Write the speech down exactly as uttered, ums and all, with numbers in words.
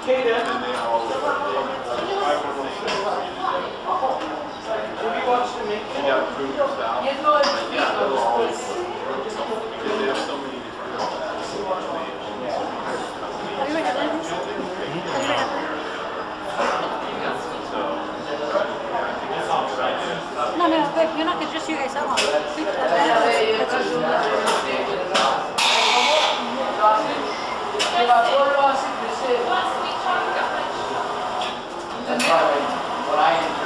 Okay then. And they all have you watched the make? yeah, food style. Yeah, they'll all because they have so many different No, no, but you're not going to just you guys out. That's probably what I